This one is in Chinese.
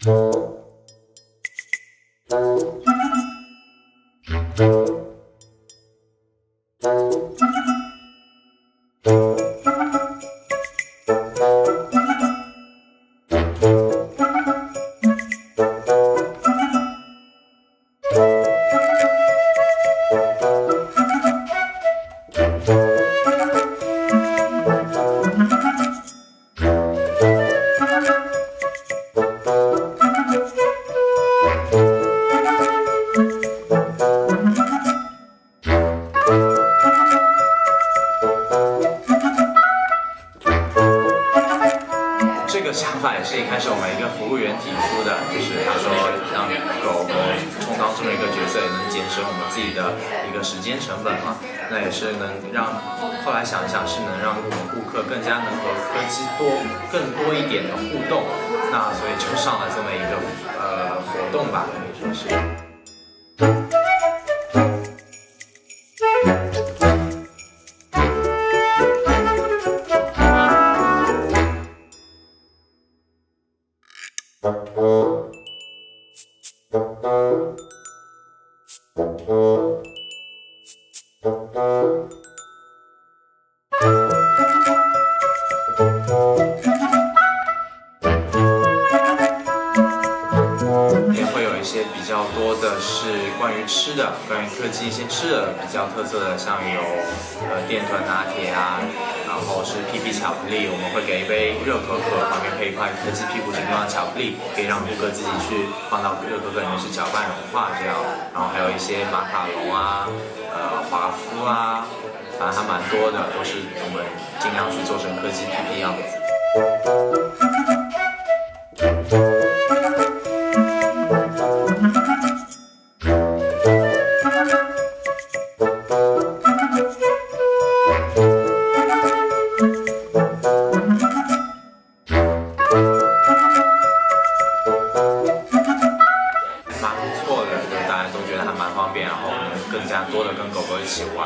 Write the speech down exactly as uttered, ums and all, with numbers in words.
这个想法也是一开始我们一个服务员提出的，就是他说让狗狗充当这么一个角色，也能节省我们自己的一个时间成本嘛。那也是能让后来想一想，是能让我们顾客更加能和科技多更多一点的互动。那所以就上了这么一个呃活动吧，可以说是。也会有一些比较多的是关于吃的，关于科技一些吃的比较特色的，像有呃电团拿铁啊，然后是屁屁巧克力，我们会给一杯热可可，旁边配一块科技屁股形状的巧克力，可以让顾客自己去放到热可可里面去搅拌融化这样。然后还有一些马卡龙啊，呃华夫啊，反正还蛮多的，都是我们尽量去做成科技屁屁样子。蛮不错的，就大家都觉得还蛮方便，然后能更加多的跟狗狗一起玩。